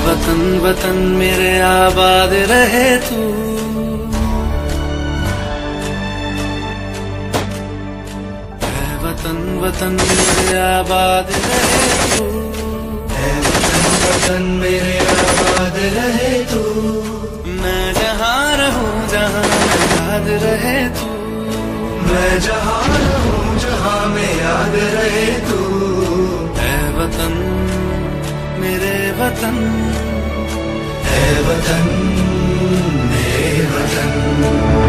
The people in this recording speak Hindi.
वतन वतन मेरे आबाद रहे तू, है वतन वतन मेरे आबाद रहे तू, है वतन वतन मेरे आबाद रहे तू। मैं जहाँ रहूँ जहाँ याद रहे तू, मैं जहाँ रहूँ जहाँ में याद रहे तू। है वतन मेरे वतन, है वतन मेरे वतन।